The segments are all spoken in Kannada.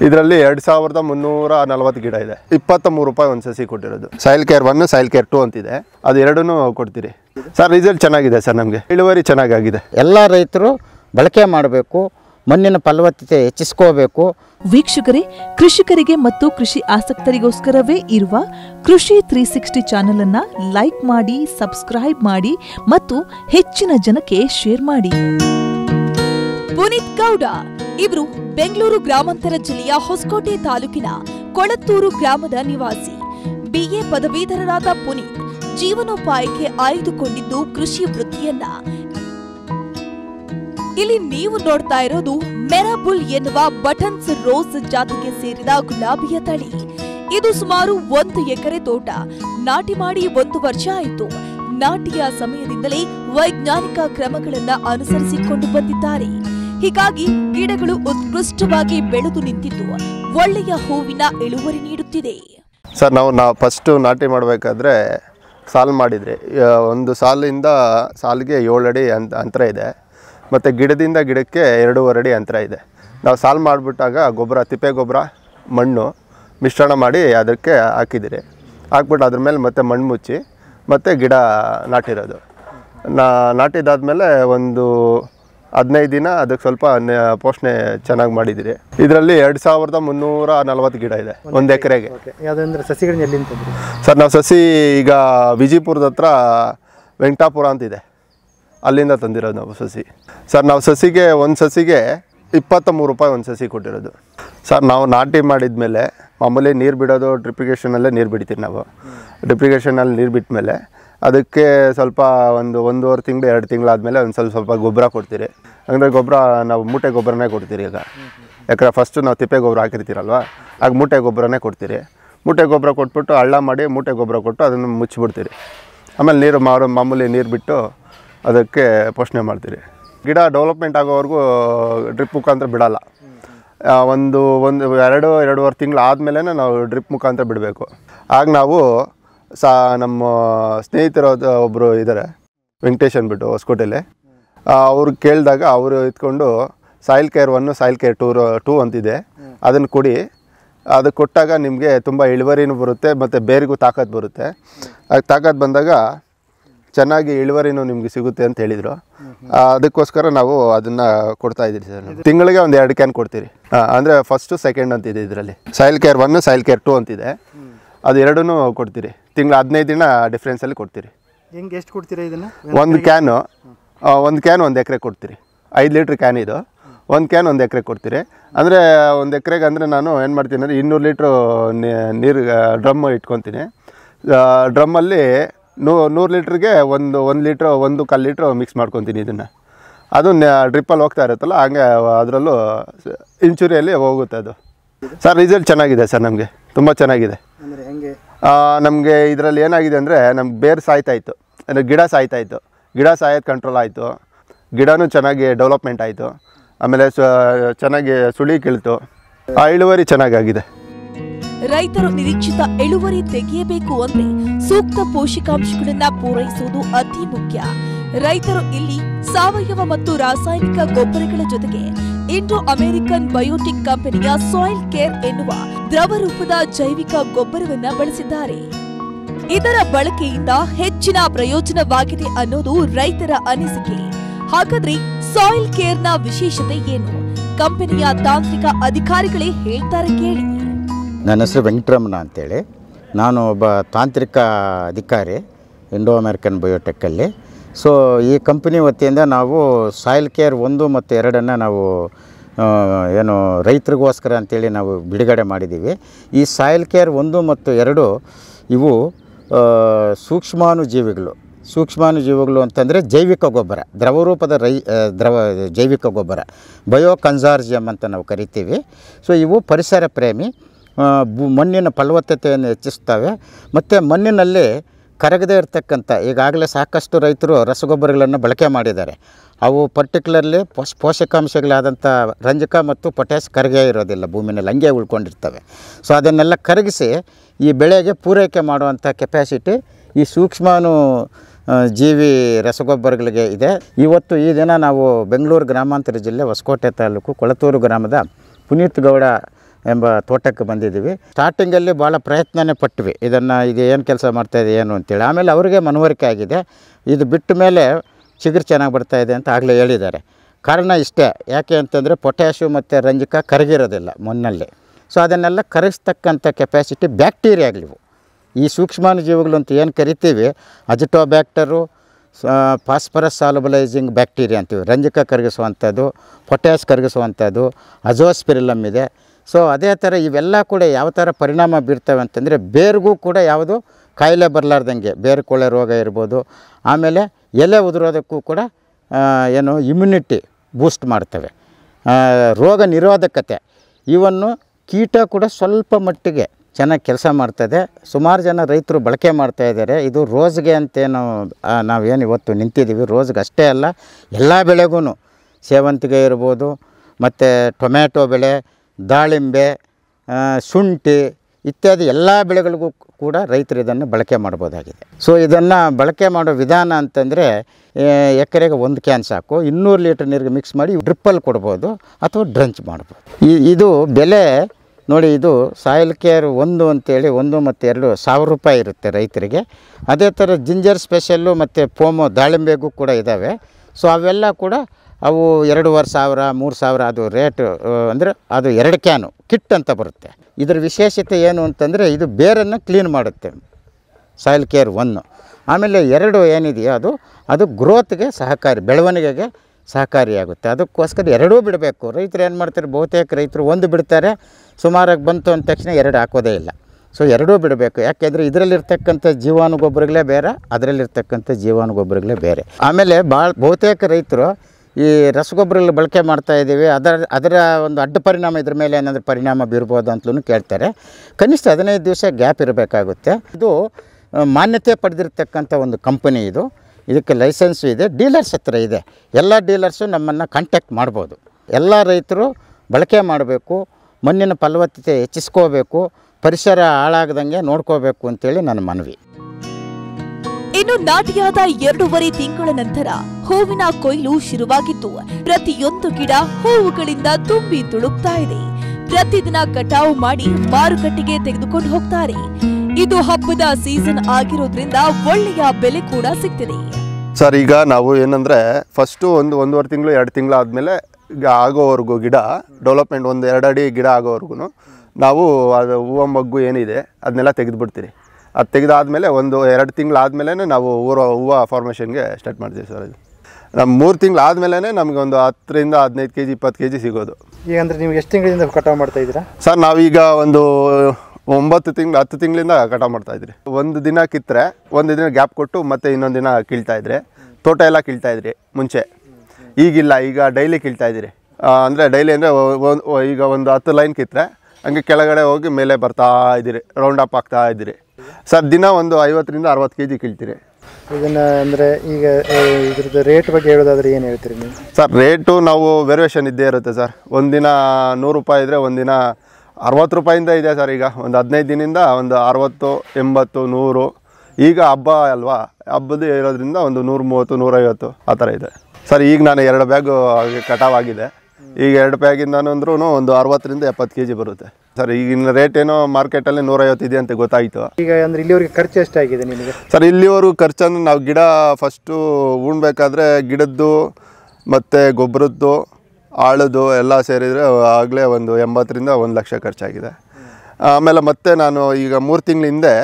ಇದರಲ್ಲಿ 2340 ಗಿಡ ಇದೆ. 23 ರೂಪಾಯಿ ಒಂದು ಸಸಿ ಕೊಟ್ಟಿರೋದು. ಸಾಯಿಲ್ ಕೇರ್ 1 ಸಾಯಿಲ್ ಕೇರ್ 2 ಅಂತಿದೆ, ಅದು ಎರಡನ್ನೂ ಕೊಡ್ತೀರಿ ಸರ್. ರಿಸಲ್ಟ್ ಚೆನ್ನಾಗಿದೆ ಸರ್, ನಮಗೆ ಇಳುವರಿ ಚೆನ್ನಾಗಿದೆ. ಎಲ್ಲ ರೈತರು ಬಳಕೆ ಮಾಡಬೇಕು, ಮಣ್ಣಿನ ಫಲವತ್ತತೆ ಹೆಚ್ಚಿಸ್ಕೋಬೇಕು. ವೀಕ್ಷಕರೇ, ಕೃಷಿಕರಿಗೆ ಮತ್ತು ಕೃಷಿ ಆಸಕ್ತರಿಗೋಸ್ಕರವೇ ಇರುವ ಕೃಷಿ 360 ಚಾನೆಲ್ ಅನ್ನ ಲೈಕ್ ಮಾಡಿ, ಸಬ್ಸ್ಕ್ರೈಬ್ ಮಾಡಿ ಮತ್ತು ಹೆಚ್ಚಿನ ಜನಕ್ಕೆ ಶೇರ್ ಮಾಡಿ. ಪುನೀತ್ ಗೌಡ ಇವರು ಬೆಂಗಳೂರು ಗ್ರಾಮಾಂತರ ಜಿಲ್ಲೆಯ ಹೊಸಕೋಟೆ ತಾಲೂಕಿನ ಕೊಳತ್ತೂರು ಗ್ರಾಮದ ನಿವಾಸಿ. BA ಪದವೀಧರರಾದ ಪುನೀತ್ ಜೀವನೋಪಾಯಕ್ಕೆ ಆಯ್ದುಕೊಂಡಿದ್ದು ಕೃಷಿ ವೃತ್ತಿಯನ್ನ. ಇಲ್ಲಿ ನೀವು ನೋಡ್ತಾ ಇರೋದು ಮೆರಾಬುಲ್ ಎನ್ನುವ ಬಟನ್ಸ್ ರೋಸ್ ಜಾತಿಗೆ ಸೇರಿದ ಗುಲಾಬಿಯ ತಳಿ. ಇದು ಸುಮಾರು 1 ಎಕರೆ ತೋಟ. ನಾಟಿ ಮಾಡಿ 1 ವರ್ಷ ಆಯಿತು. ನಾಟಿಯ ಸಮಯದಿಂದಲೇ ವೈಜ್ಞಾನಿಕ ಕ್ರಮಗಳನ್ನ ಅನುಸರಿಸಿಕೊಂಡು ಬಂದಿದ್ದಾರೆ. ಹೀಗಾಗಿ ಗಿಡಗಳು ಉತ್ಕೃಷ್ಟವಾಗಿ ಬೆಳೆದು ನಿಂತಿದ್ದು ಒಳ್ಳೆಯ ಹೂವಿನ ಇಳುವರಿ ನೀಡುತ್ತಿದೆ. ಸರ್, ನಾವು ಫಸ್ಟ್ ನಾಟಿ ಮಾಡಬೇಕಾದ್ರೆ ಸಾಲು ಮಾಡಿದ್ರಿ. ಒಂದು ಸಾಲಿಂದ ಸಾಲಿಗೆ 7 ಅಡಿ ಅಂತರ ಇದೆ, ಮತ್ತು ಗಿಡದಿಂದ ಗಿಡಕ್ಕೆ 2.5 ಅಡಿ ಅಂತರ ಇದೆ. ನಾವು ಸಾಲು ಮಾಡಿಬಿಟ್ಟಾಗ ಗೊಬ್ಬರ, ತಿಪ್ಪೆ ಗೊಬ್ಬರ, ಮಣ್ಣು ಮಿಶ್ರಣ ಮಾಡಿ ಅದಕ್ಕೆ ಹಾಕಿದ್ದೀರಿ. ಹಾಕ್ಬಿಟ್ಟು ಅದ್ರ ಮೇಲೆ ಮತ್ತೆ ಮಣ್ಣು ಮುಚ್ಚಿ ಮತ್ತು ಗಿಡ ನಾಟಿರೋದು. ನಾಟಿದಾದ್ಮೇಲೆ ಒಂದು 15 ದಿನ ಅದಕ್ಕೆ ಸ್ವಲ್ಪ ಪೋಷಣೆ ಚೆನ್ನಾಗಿ ಮಾಡಿದ್ದೀರಿ. ಇದರಲ್ಲಿ 2340 ಗಿಡ ಇದೆ 1 ಎಕರೆಗೆ. ಯಾವುದಂದ್ರೆ ಸಸಿಗಳನ್ನ ಎಲ್ಲಿಂದ ತಂದ್ರಿ ಸರ್? ನಾವು ಸಸಿ ಈಗ ವಿಜಯಪುರದ ಹತ್ರ ವೆಂಕಟಾಪುರ ಅಂತಿದೆ, ಅಲ್ಲಿಂದ ತಂದಿರೋದು ನಾವು ಸಸಿ. ಸರ್, ನಾವು ಸಸಿಗೆ ಒಂದು ಸಸಿಗೆ 23 ರೂಪಾಯಿ ಒಂದು ಸಸಿ ಕೊಟ್ಟಿರೋದು. ಸರ್, ನಾವು ನಾಟಿ ಮಾಡಿದ ಮೇಲೆ ಮಾಮೂಲಿ ನೀರು ಬಿಡೋದು, ಡ್ರಿಪ್ರಿಗೇಷನಲ್ಲೇ ನೀರು ಬಿಡ್ತೀವಿ ನಾವು. ಡ್ರಿಪ್ರಿಗೇಷನಲ್ಲಿ ನೀರು ಬಿಟ್ಟ ಮೇಲೆ ಅದಕ್ಕೆ ಸ್ವಲ್ಪ 1.5 ತಿಂಗಳು 2 ತಿಂಗಳಾದಮೇಲೆ ಒಂದು ಸ್ವಲ್ಪ ಗೊಬ್ಬರ ಕೊಡ್ತೀರಿ. ಅಂದರೆ ಗೊಬ್ಬರ ನಾವು ಮೂಟೆ ಗೊಬ್ಬರನೇ ಕೊಡ್ತೀರಿ. ಈಗ ಯಾಕಂದರೆ ಫಸ್ಟು ನಾವು ತಿಪ್ಪೆ ಗೊಬ್ಬರ ಹಾಕಿರ್ತೀರಲ್ವ, ಆಗ ಮೂಟೆ ಗೊಬ್ಬರನೇ ಕೊಡ್ತೀರಿ. ಮೂಟೆ ಗೊಬ್ಬರ ಕೊಟ್ಬಿಟ್ಟು ಹಳ್ಳ ಮಾಡಿ ಮೂಟೆ ಗೊಬ್ಬರ ಕೊಟ್ಟು ಅದನ್ನು ಮುಚ್ಚಿಬಿಡ್ತೀರಿ. ಆಮೇಲೆ ಮಾಮೂಲಿ ನೀರು ಬಿಟ್ಟು ಅದಕ್ಕೆ ಪೋಷಣೆ ಮಾಡ್ತೀರಿ. ಗಿಡ ಡೆವಲಪ್ಮೆಂಟ್ ಆಗೋವರೆಗೂ ಡ್ರಿಪ್ ಮುಖಾಂತರ ಬಿಡೋಲ್ಲ. ಒಂದು 2-2.5 ತಿಂಗಳು ಆದಮೇಲೆ ನಾವು ಡ್ರಿಪ್ ಮುಖಾಂತರ ಬಿಡಬೇಕು. ಆಗ ನಾವು ನಮ್ಮ ಸ್ನೇಹಿತರು ಒಬ್ಬರು ಇದ್ದಾರೆ, ವೆಂಕಟೇಶ್ ಅಂದ್ಬಿಟ್ಟು ಹೊಸಕೋಟೆಯಲ್ಲಿ. ಅವ್ರು ಕೇಳಿದಾಗ ಅವರು ಎತ್ಕೊಂಡು ಸಾಯಿಲ್ ಕೇರ್ 1 ಸಾಯಿಲ್ ಕೇರ್ 2 ಅಂತಿದೆ, ಅದನ್ನು ಕೊಡಿ. ಅದು ಕೊಟ್ಟಾಗ ನಿಮಗೆ ತುಂಬ ಇಳುವರಿನೂ ಬರುತ್ತೆ ಮತ್ತು ಬೇರಿಗೂ ತಾಕತ್ತು ಬರುತ್ತೆ. ತಾಕತ್ತು ಬಂದಾಗ ಚೆನ್ನಾಗಿ ಇಳುವರಿನೂ ನಿಮಗೆ ಸಿಗುತ್ತೆ ಅಂತ ಹೇಳಿದರು. ಅದಕ್ಕೋಸ್ಕರ ನಾವು ಅದನ್ನು ಕೊಡ್ತಾಯಿದ್ದೀರಿ ಸರ್. ತಿಂಗಳಿಗೆ ಒಂದು 2 ಕ್ಯಾನ್ ಕೊಡ್ತೀರಿ. ಅಂದರೆ ಫಸ್ಟು ಸೆಕೆಂಡ್ ಅಂತಿದೆ ಇದರಲ್ಲಿ. ಸಾಯಿಲ್ ಕೇರ್ 1 ಸಾಯಿಲ್ ಕೇರ್ 2 ಅಂತಿದೆ, ಅದು ಎರಡನ್ನೂ ಕೊಡ್ತೀರಿ. ತಿಂಗಳು 15 ದಿನ ಡಿಫ್ರೆನ್ಸಲ್ಲಿ ಕೊಡ್ತೀರಿ. ಹೆಂಗೆ ಎಷ್ಟು ಕೊಡ್ತೀರಾ ಇದನ್ನು? ಒಂದು ಕ್ಯಾನ್ 1 ಎಕರೆ ಕೊಡ್ತೀರಿ. 5 ಲೀಟ್ರ್ ಕ್ಯಾನ್ ಇದು. 1 ಕ್ಯಾನ್ 1 ಎಕರೆ ಕೊಡ್ತೀರಿ. ಅಂದರೆ 1 ಎಕರೆಗೆ ಅಂದರೆ ನಾನು ಏನು ಮಾಡ್ತೀನಿ ಅಂದರೆ 200 ಲೀಟ್ರು ನೀರು ಡ್ರಮ್ ಇಟ್ಕೊತೀನಿ. ಡ್ರಮ್ಮಲ್ಲಿ 100 ಲೀಟ್ರಿಗೆ 1 ಲೀಟ್ರ್ 1 ಲೀಟ್ರ್ ಮಿಕ್ಸ್ ಮಾಡ್ಕೊತೀನಿ. ಇದನ್ನು ಅದು ಡ್ರಿಪ್ಪಲ್ಲಿ ಹೋಗ್ತಾ ಇರುತ್ತಲ್ಲ, ಹಂಗೆ ಅದರಲ್ಲೂ ಇಂಚುರಿಯಲ್ಲಿ ಹೋಗುತ್ತೆ ಅದು. ಸರ್, ರಿಸಲ್ಟ್ ಚೆನ್ನಾಗಿದೆ ಸರ್, ನಮಗೆ ತುಂಬ ಚೆನ್ನಾಗಿದೆ. ನಮಗೆ ಇದರಲ್ಲಿ ಏನಾಗಿದೆ ಅಂದರೆ ನಮ್ಗೆ ಬೇರು ಸಾಯ್ತಾಯಿತ್ತು, ಅಂದರೆ ಗಿಡ ಸಾಯ್ತಾಯಿತ್ತು. ಗಿಡ ಸಾಯೋದು ಕಂಟ್ರೋಲ್ ಆಯಿತು. ಗಿಡನೂ ಚೆನ್ನಾಗಿ ಡೆವಲಪ್ಮೆಂಟ್ ಆಯಿತು. ಆಮೇಲೆ ಚೆನ್ನಾಗಿ ಸುಳಿ ಕೀಳ್ತು. ಇಳುವರಿ ಚೆನ್ನಾಗಾಗಿದೆ. ರೈತರು ನಿರೀಕ್ಷಿತ ಇಳುವರಿ ತೆಗೆಯಬೇಕು ಅಂದ್ರೆ ಸೂಕ್ತ ಪೋಷಕಾಂಶಗಳನ್ನ ಪೂರೈಸುವುದು ಅತಿ ಮುಖ್ಯ. ರೈತರು ಇಲ್ಲಿ ಸಾವಯವ ಮತ್ತು ರಾಸಾಯನಿಕ ಗೊಬ್ಬರಗಳ ಜೊತೆಗೆ ಇಂಡೋ ಅಮೆರಿಕನ್ ಬಯೋಟಿಕ್ ಕಂಪನಿಯ ಸಾಯಿಲ್ ಕೇರ್ ಎನ್ನುವ ದ್ರವ ರೂಪದ ಜೈವಿಕ ಗೊಬ್ಬರವನ್ನ ಬಳಸಿದ್ದಾರೆ. ಇದರ ಬಳಕೆಯಿಂದ ಹೆಚ್ಚಿನ ಪ್ರಯೋಜನವಾಗಿದೆ ಅನ್ನೋದು ರೈತರ ಅನಿಸಿಕೆ. ಹಾಗಾದ್ರೆ ಸಾಯಿಲ್ ಕೇರ್ನ ವಿಶೇಷತೆ ಏನು? ಕಂಪನಿಯ ತಾಂತ್ರಿಕ ಅಧಿಕಾರಿಗಳೇ ಹೇಳ್ತಾರೆ, ಕೇಳಿ. ನನ್ನ ಹೆಸರು ವೆಂಕಟರಮಣ ಅಂತೇಳಿ. ನಾನು ಒಬ್ಬ ತಾಂತ್ರಿಕ ಅಧಿಕಾರಿ ಇಂಡೋ ಅಮೆರಿಕನ್ ಬಯೋಟೆಕ್ಕಲ್ಲಿ. ಸೊ ಈ ಕಂಪನಿ ವತಿಯಿಂದ ನಾವು ಸಾಯಿಲ್ ಕೇರ್ 1 ಮತ್ತು 2 ನಾವು ಏನು ರೈತರಿಗೋಸ್ಕರ ಅಂತೇಳಿ ನಾವು ಬಿಡುಗಡೆ ಮಾಡಿದ್ದೀವಿ. ಈ ಸಾಯಿಲ್ ಕೇರ್ 1 ಮತ್ತು 2 ಇವು ಸೂಕ್ಷ್ಮಾಣುಜೀವಿಗಳು ಅಂತಂದರೆ ಜೈವಿಕ ಗೊಬ್ಬರ, ದ್ರವರೂಪದ ಜೈವಿಕ ಗೊಬ್ಬರ, ಬಯೋ ಕನ್ಸಾರ್ಜಿಯಮ್ ಅಂತ ನಾವು ಕರಿತೀವಿ. ಸೊ ಇವು ಪರಿಸರ ಪ್ರೇಮಿ, ಮಣ್ಣಿನ ಫಲವತ್ತತೆಯನ್ನು ಹೆಚ್ಚಿಸ್ತವೆ. ಮತ್ತು ಮಣ್ಣಿನಲ್ಲಿ ಕರಗದೇ ಇರತಕ್ಕಂಥ, ಈಗಾಗಲೇ ಸಾಕಷ್ಟು ರೈತರು ರಸಗೊಬ್ಬರಗಳನ್ನು ಬಳಕೆ ಮಾಡಿದ್ದಾರೆ. ಅವು ಪರ್ಟಿಕ್ಯುಲರ್ಲಿ ಪೋಷಕಾಂಶಗಳಾದಂಥ ರಂಜಕ ಮತ್ತು ಪೊಟ್ಯಾಷ್ ಕರಗೇ ಇರೋದಿಲ್ಲ, ಭೂಮಿನಲ್ಲಿ ಹಂಗೆ ಉಳ್ಕೊಂಡಿರ್ತವೆ. ಸೊ ಅದನ್ನೆಲ್ಲ ಕರಗಿಸಿ ಈ ಬೆಳೆಗೆ ಪೂರೈಕೆ ಮಾಡುವಂಥ ಕೆಪಾಸಿಟಿ ಈ ಸೂಕ್ಷ್ಮಾಣು ಜೀವಿ ರಸಗೊಬ್ಬರಗಳಿಗೆ ಇದೆ. ಇವತ್ತು ಈ ದಿನ ನಾವು ಬೆಂಗಳೂರು ಗ್ರಾಮಾಂತರ ಜಿಲ್ಲೆ ಹೊಸಕೋಟೆ ತಾಲೂಕು ಕೊಳತ್ತೂರು ಗ್ರಾಮದ ಪುನೀತ್ ಗೌಡ ಎಂಬ ತೋಟಕ್ಕೆ ಬಂದಿದ್ದೀವಿ. ಸ್ಟಾರ್ಟಿಂಗಲ್ಲಿ ಭಾಳ ಪ್ರಯತ್ನನೇ ಪಟ್ವಿ, ಇದು ಏನು ಕೆಲಸ ಮಾಡ್ತಾಯಿದೆ ಏನು ಅಂತೇಳಿ. ಆಮೇಲೆ ಅವರಿಗೆ ಮನವರಿಕೆ ಆಗಿದೆ, ಇದು ಬಿಟ್ಟ ಮೇಲೆ ಚಿಗುರು ಚೆನ್ನಾಗಿ ಬರ್ತಾಯಿದೆ ಅಂತ ಆಗಲೇ ಹೇಳಿದ್ದಾರೆ. ಕಾರಣ ಇಷ್ಟೇ, ಯಾಕೆ ಅಂತಂದರೆ ಪೊಟ್ಯಾಶು ಮತ್ತು ರಂಜಕ ಕರಗಿರೋದಿಲ್ಲ ಮಣ್ಣಲ್ಲಿ. ಸೊ ಅದನ್ನೆಲ್ಲ ಕರಗಿಸ್ತಕ್ಕಂಥ ಕೆಪಾಸಿಟಿ ಬ್ಯಾಕ್ಟೀರಿಯಾಗಳಿವು. ಈ ಸೂಕ್ಷ್ಮಾಣುಜೀವಿಗಳು ಅಂತ ಏನು ಕರಿತೀವಿ, ಅಜಿಟೋಬ್ಯಾಕ್ಟರು, ಫಾಸ್ಫರಸ್ ಸಾಲ್ಯುಬಲೈಸಿಂಗ್ ಬ್ಯಾಕ್ಟೀರಿಯಾ ಅಂತೀವಿ, ರಂಜಕ ಕರಗಿಸುವಂಥದ್ದು, ಪೊಟ್ಯಾಶ್ ಕರಗಿಸುವಂಥದ್ದು, ಅಜೋಸ್ಪಿರಿಲಮ್ ಇದೆ. ಸೊ ಅದೇ ಥರ ಇವೆಲ್ಲ ಕೂಡ ಯಾವ ಥರ ಪರಿಣಾಮ ಬೀರ್ತವೆ ಅಂತಂದರೆ ಬೇರಿಗೂ ಕೂಡ ಯಾವುದು ಕಾಯಿಲೆ ಬರಲಾರ್ದಂಗೆ, ಬೇರು ಕೊಳೆ ರೋಗ ಇರ್ಬೋದು, ಆಮೇಲೆ ಎಲೆ ಉದುರೋದಕ್ಕೂ ಕೂಡ ಇಮ್ಯುನಿಟಿ ಬೂಸ್ಟ್ ಮಾಡ್ತವೆ, ರೋಗ ನಿರೋಧಕತೆ. ಇವನ್ನು ಕೀಟ ಕೂಡ ಸ್ವಲ್ಪ ಮಟ್ಟಿಗೆ ಚೆನ್ನಾಗಿ ಕೆಲಸ ಮಾಡ್ತದೆ. ಸುಮಾರು ಜನ ರೈತರು ಬಳಕೆ ಮಾಡ್ತಾಯಿದ್ದಾರೆ. ಇದು ರೋಸ್ಗೆ ಅಂತೇನು ನಾವೇನು ಇವತ್ತು ನಿಂತಿದ್ದೀವಿ, ರೋಸ್ಗೆ ಅಷ್ಟೇ ಅಲ್ಲ, ಎಲ್ಲ ಬೆಳೆಗೂ, ಸೇವಂತಿಗೆ ಇರ್ಬೋದು, ಮತ್ತು ಟೊಮ್ಯಾಟೊ ಬೆಳೆ, ದಾಳಿಂಬೆ, ಶುಂಠಿ ಇತ್ಯಾದಿ ಎಲ್ಲ ಬೆಳೆಗಳಿಗೂ ಕೂಡ ರೈತರು ಇದನ್ನು ಬಳಕೆ ಮಾಡ್ಬೋದಾಗಿದೆ. ಸೊ ಇದನ್ನು ಬಳಕೆ ಮಾಡೋ ವಿಧಾನ ಅಂತಂದರೆ ಎಕರೆಗೆ 1 ಕ್ಯಾನ್ ಸಾಕು, 200 ಲೀಟ್ರ್ ನೀರಿಗೆ ಮಿಕ್ಸ್ ಮಾಡಿ ಡ್ರಿಪ್ಪಲ್ಲಿ ಕೊಡ್ಬೋದು ಅಥವಾ ಡ್ರಂಚ್ ಮಾಡ್ಬೋದು. ಇದು ಬೆಲೆ ನೋಡಿ, ಇದು ಸಾಯಿಲ್ ಕೇರ್ 1 ಅಂತೇಳಿ 1 ಮತ್ತು 2 1000 ರೂಪಾಯಿ ಇರುತ್ತೆ ರೈತರಿಗೆ. ಅದೇ ಥರ ಜಿಂಜರ್ ಸ್ಪೆಷಲ್ಲು ಮತ್ತು ಪೋಮೋ ದಾಳಿಂಬೆಗೂ ಕೂಡ ಇದ್ದಾವೆ. ಸೊ ಅವೆಲ್ಲ ಕೂಡ ಅವು 2500 3000 ಅದು ರೇಟು. ಅಂದರೆ ಅದು 2 ಕ್ಯಾನು ಕಿಟ್ ಅಂತ ಬರುತ್ತೆ. ಇದರ ವಿಶೇಷತೆ ಏನು ಅಂತಂದರೆ ಇದು ಬೇರನ್ನು ಕ್ಲೀನ್ ಮಾಡುತ್ತೆ, ಸಾಯಿಲ್ ಕೇರ್ 1. ಆಮೇಲೆ 2 ಏನಿದೆಯೋ ಅದು ಗ್ರೋತ್ಗೆ ಸಹಕಾರಿ, ಬೆಳವಣಿಗೆಗೆ ಸಹಕಾರಿಯಾಗುತ್ತೆ. ಅದಕ್ಕೋಸ್ಕರ 2 ಬಿಡಬೇಕು. ರೈತರು ಏನು ಮಾಡ್ತಾರೆ, ಬಹುತೇಕ ರೈತರು 1 ಬಿಡ್ತಾರೆ, ಸುಮಾರಾಗಿ ಬಂತು ಅಂದ ತಕ್ಷಣ 2 ಹಾಕೋದೇ ಇಲ್ಲ. ಸೊ 2 ಬಿಡಬೇಕು. ಯಾಕೆಂದರೆ ಇದರಲ್ಲಿರ್ತಕ್ಕಂಥ ಜೀವಾಣು ಗೊಬ್ಬರಗಳೇ ಬೇರೆ, ಅದರಲ್ಲಿರ್ತಕ್ಕಂಥ ಜೀವಾಣು ಗೊಬ್ಬರಗಳೇ ಬೇರೆ. ಆಮೇಲೆ ಬಹುತೇಕ ರೈತರು ಈ ರಸಗೊಬ್ಬರಗಳು ಬಳಕೆ ಮಾಡ್ತಾಯಿದ್ದೀವಿ, ಅದರ ಒಂದು ಅಡ್ಡ ಪರಿಣಾಮ ಇದ್ರ ಮೇಲೆ ಏನಾದರೂ ಪರಿಣಾಮ ಬೀರ್ಬೋದು ಅಂತಲೂ ಕೇಳ್ತಾರೆ. ಕನಿಷ್ಠ 15 ದಿವಸ ಗ್ಯಾಪ್ ಇರಬೇಕಾಗುತ್ತೆ. ಇದು ಮಾನ್ಯತೆ ಪಡೆದಿರ್ತಕ್ಕಂಥ ಒಂದು ಕಂಪನಿ. ಇದಕ್ಕೆ ಲೈಸೆನ್ಸು ಇದೆ, ಡೀಲರ್ಸ್ ಹತ್ರ ಇದೆ. ಎಲ್ಲ ಡೀಲರ್ಸು ನಮ್ಮನ್ನು ಕಾಂಟ್ಯಾಕ್ಟ್ ಮಾಡ್ಬೋದು. ಎಲ್ಲ ರೈತರು ಬಳಕೆ ಮಾಡಬೇಕು, ಮಣ್ಣಿನ ಫಲವತ್ತತೆ ಹೆಚ್ಚಿಸ್ಕೋಬೇಕು, ಪರಿಸರ ಹಾಳಾಗದಂಗೆ ನೋಡ್ಕೋಬೇಕು ಅಂತೇಳಿ ನನ್ನ ಮನವಿ. ಇನ್ನು ನಾಟಿಯಾದ 2.5 ತಿಂಗಳ ನಂತರ ಹೂವಿನ ಕೊಯ್ಲು ಶುರುವಾಗಿದ್ದು, ಪ್ರತಿಯೊಂದು ಗಿಡ ಹೂವುಗಳಿಂದ ತುಂಬಿ ತುಳುಕ್ತಾ ಇದೆ. ಪ್ರತಿದಿನ ಕಟಾವು ಮಾಡಿ ಮಾರುಕಟ್ಟೆಗೆ ತೆಗೆದುಕೊಂಡು ಹೋಗ್ತಾರೆ. ಇದು ಹಬ್ಬದ ಸೀಸನ್ ಆಗಿರೋದ್ರಿಂದ ಒಳ್ಳೆಯ ಬೆಲೆ ಕೂಡ ಸಿಗ್ತಿದೆ. ಸರ್, ಈಗ ನಾವು ಏನಂದರೆ ಫಸ್ಟು 1.5 ತಿಂಗಳು 2 ತಿಂಗಳು ಆದಮೇಲೆ ಈಗ ಆಗೋವರೆಗೂ ಗಿಡ ಡೆವಲಪ್ಮೆಂಟ್ 1-2 ಅಡಿ ಗಿಡ ಆಗೋವರೆಗೂ ನಾವು ಅದು ಹೂವು ಮಗ್ಗು ಏನಿದೆ ಅದನ್ನೆಲ್ಲ ತೆಗೆದುಬಿಡ್ತೀರಿ. ಅದು ತೆಗೆದಾದ್ಮೇಲೆ 1-2 ತಿಂಗಳು ಆದಮೇಲೆ ನಾವು ಹೂವು ಫಾರ್ಮೇಷನ್ಗೆ ಸ್ಟಾರ್ಟ್ ಮಾಡ್ತೀವಿ ಸರ್. ಇದು ನಮ್ಮ 3 ತಿಂಗಳು ಆದಮೇಲೆ ನಮಗೆ ಒಂದು 10ರಿಂದ 15 kg 20 kg ಸಿಗೋದು. ಈಗ ಅಂದರೆ ನೀವು ಎಷ್ಟು ತಿಂಗಳಿಂದ ಕಟಾವು ಮಾಡ್ತಾಯಿದ್ದೀರಾ ಸರ್? ನಾವೀಗ ಒಂದು 9 ತಿಂಗಳು 10 ತಿಂಗಳಿಂದ ಕಟಾವು ಮಾಡ್ತಾಯಿದ್ರಿ. ಒಂದು ದಿನ ಕಿತ್ತರೆ ಒಂದು ದಿನ ಗ್ಯಾಪ್ ಕೊಟ್ಟು ಮತ್ತೆ ಇನ್ನೊಂದು ದಿನ ಕೀಳ್ತಾಯಿದ್ರಿ. ತೋಟ ಎಲ್ಲ ಕೀಳ್ತಾಯಿದ್ರಿ ಮುಂಚೆ, ಈಗಿಲ್ಲ. ಈಗ ಡೈಲಿ ಕೀಳ್ತಾಯಿದ್ದೀರಿ. ಅಂದರೆ ಡೈಲಿ ಅಂದರೆ ಈಗ ಒಂದು 10 ಲೈನ್ ಕಿತ್ತರೆ ಹಂಗೆ ಕೆಳಗಡೆ ಹೋಗಿ ಮೇಲೆ ಬರ್ತಾ ಇದ್ದೀರಿ, ರೌಂಡ್ ಅಪ್ ಆಗ್ತಾ ಇದ್ದೀರಿ ಸರ್. ದಿನ ಒಂದು 50ರಿಂದ 60 kg ಕೀಳ್ತೀರಿ. ಇದನ್ನು ಅಂದರೆ ಈಗ ಇದ್ರದ್ದು ರೇಟ್ ಬಗ್ಗೆ ಹೇಳೋದಾದ್ರೆ ಏನು ಹೇಳ್ತೀರಿ ನೀವು ಸರ್? ರೇಟು ನಾವು ವೇರಿಯೇಷನ್ ಇದ್ದೇ ಇರುತ್ತೆ ಸರ್. ಒಂದಿನ 100 ರೂಪಾಯಿ ಇದ್ದರೆ ಒಂದಿನ 60 ರೂಪಾಯಿಂದ ಇದೆ ಸರ್. ಈಗ ಒಂದು 15 ದಿನದಿಂದ ಒಂದು 60, 80, 100. ಈಗ ಹಬ್ಬ ಅಲ್ವಾ, ಹಬ್ಬದ ಇರೋದ್ರಿಂದ ಒಂದು 130, 150 ಆ ಥರ ಇದೆ ಸರ್. ಈಗ ನಾನು 2 ಬ್ಯಾಗು ಕಟಾವಾಗಿದೆ. ಈಗ 2 ಬ್ಯಾಗಿಂದ ಅಂದ್ರೂ ಒಂದು 60ರಿಂದ 70 kg ಬರುತ್ತೆ ಸರ್. ಈಗಿನ ರೇಟ್ ಏನೋ ಮಾರ್ಕೆಟಲ್ಲಿ 150 ಇದೆ ಅಂತ ಗೊತ್ತಾಯಿತು. ಈಗ ಅಂದರೆ ಇಲ್ಲಿವರೆಗೆ ಖರ್ಚು ಎಷ್ಟಾಗಿದೆ ನಿಮಗೆ ಸರ್? ಇಲ್ಲಿವರೆಗೂ ಖರ್ಚು ಅಂದರೆ ನಾವು ಗಿಡ ಫಸ್ಟು ಉಣ್ಬೇಕಾದ್ರೆ ಗಿಡದ್ದು ಮತ್ತು ಗೊಬ್ಬರದ್ದು ಆಳದು ಎಲ್ಲ ಸೇರಿದರೆ ಆಗಲೇ ಒಂದು 80ರಿಂದ 1 ಲಕ್ಷ ಖರ್ಚಾಗಿದೆ. ಆಮೇಲೆ ಮತ್ತೆ ನಾನು ಈಗ 3 ತಿಂಗಳ ಹಿಂದೆ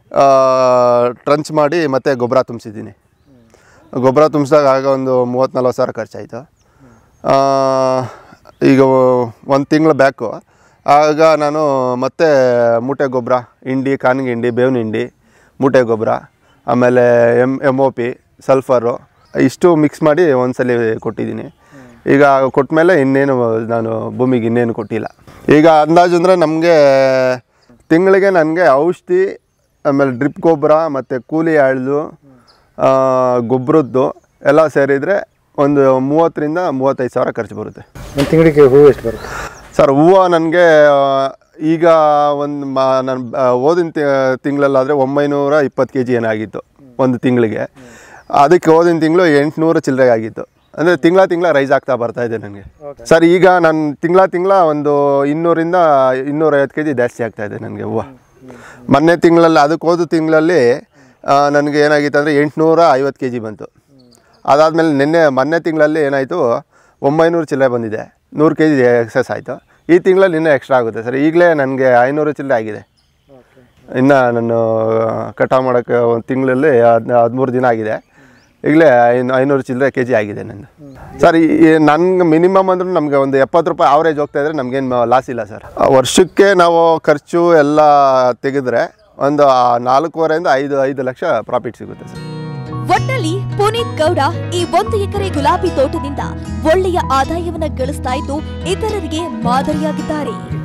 ಟ್ರಂಚ್ ಮಾಡಿ ಮತ್ತೆ ಗೊಬ್ಬರ ತುಂಬಿಸಿದ್ದೀನಿ. ಗೊಬ್ಬರ ತುಂಬಿಸಿದಾಗ ಆಗ ಒಂದು 30-40 ಸಾವಿರ ಖರ್ಚಾಯಿತು. ಈಗ 1 ತಿಂಗಳ ಬ್ಯಾಕು ಆಗ ನಾನು ಮತ್ತೆ ಮೂಟೆ ಗೊಬ್ಬರ, ಹಿಂಡಿ, ಕಾನಿಗೆ ಹಿಂಡಿ, ಬೇವಿನ ಹಿಂಡಿ, ಮೂಟೆ ಗೊಬ್ಬರ, ಆಮೇಲೆ MOP, ಸಲ್ಫರು ಇಷ್ಟು ಮಿಕ್ಸ್ ಮಾಡಿ ಒಂದ್ಸಲಿ ಕೊಟ್ಟಿದ್ದೀನಿ. ಈಗ ಕೊಟ್ಟ ಮೇಲೆ ಇನ್ನೇನು ನಾನು ಭೂಮಿಗೆ ಇನ್ನೇನು ಕೊಟ್ಟಿಲ್ಲ. ಈಗ ಅಂದಾಜು ಅಂದರೆ ನಮಗೆ ತಿಂಗಳಿಗೆ ನನಗೆ ಔಷಧಿ, ಆಮೇಲೆ ಡ್ರಿಪ್ ಗೊಬ್ಬರ ಮತ್ತು ಕೂಲಿ ಆಳ್ದು ಗೊಬ್ಬರದ್ದು ಎಲ್ಲ ಸೇರಿದರೆ ಒಂದು 30ರಿಂದ 35 ಸಾವಿರ ಖರ್ಚು ಬರುತ್ತೆ. ಒಂದು ತಿಂಗಳಿಗೆ ಹೂವು ಎಷ್ಟು ಬರುತ್ತೆ ಸರ್? ಹೂವು ನನಗೆ ಈಗ ನಾನು ಓದಿನ ತಿಂಗಳಲ್ಲಾದರೆ 920 kg ಏನಾಗಿತ್ತು ಒಂದು ತಿಂಗಳಿಗೆ. ಅದಕ್ಕೆ ಓದಿನ ತಿಂಗಳು 800 ಚಿಲ್ಲರೆ ಆಗಿತ್ತು. ಅಂದರೆ ತಿಂಗಳ ರೈಸ್ ಆಗ್ತಾ ಬರ್ತಾ ಇದೆ ನನಗೆ. ಓಕೆ. ಸರ್ ಈಗ ನಾನು ತಿಂಗಳ ಒಂದು 200ರಿಂದ 250 kg ಜಾಸ್ತಿ ಆಗ್ತಾ ಇದೆ ನನಗೆ ಹೂವು. ಮೊನ್ನೆ ತಿಂಗಳಲ್ಲಿ ಅದಕ್ಕೆ ಹೋದ ತಿಂಗಳಲ್ಲಿ ನನಗೆ ಏನಾಗಿತ್ತು ಅಂದರೆ 850 kg ಬಂತು. ಅದಾದಮೇಲೆ ಮೊನ್ನೆ ತಿಂಗಳಲ್ಲಿ ಏನಾಯಿತು 900 ಚಿಲ್ಲರೆ ಬಂದಿದೆ, 100 kg ಎಕ್ಸಸ್ ಆಯಿತು. ಈ ತಿಂಗಳಲ್ಲಿ ಇನ್ನೂ ಎಕ್ಸ್ಟ್ರಾ ಆಗುತ್ತೆ ಸರ್. ಈಗಲೇ ನನಗೆ 500 ಚಿಲ್ಲರೆ ಆಗಿದೆ. ಇನ್ನು ನಾನು ಕಟಾವು ಮಾಡೋಕ್ಕೆ ಒಂದು ತಿಂಗಳಲ್ಲಿ 13 ದಿನ ಆಗಿದೆ. ಈಗಲೇ 500 ಚಿಲ್ಲರೆ kg ಆಗಿದೆ ನಂದು ಸರ್. ನನಗೆ ಮಿನಿಮಮ್ ಅಂದ್ರೂ ನಮಗೆ ಒಂದು 70 ರೂಪಾಯಿ ಆವ್ರೇಜ್ ಹೋಗ್ತಾಯಿದ್ರೆ ನಮಗೇನು ಲಾಸ್ ಇಲ್ಲ ಸರ್. ವರ್ಷಕ್ಕೆ ನಾವು ಖರ್ಚು ಎಲ್ಲ ತೆಗೆದ್ರೆ ಒಂದು 4.5ರಿಂದ 5 ಲಕ್ಷ ಪ್ರಾಫಿಟ್ ಸಿಗುತ್ತೆ ಸರ್. ಒಟ್ಟಲ್ಲಿ ಪುನೀತ್ ಗೌಡ ಈ 1 ಎಕರೆ ಗುಲಾಬಿ ತೋಟದಿಂದ ಒಳ್ಳೆಯ ಆದಾಯವನ್ನ ಗಳಿಸ್ತಾ ಇದ್ದು ಇತರರಿಗೆ ಮಾದರಿಯಾಗಿದ್ದಾರೆ.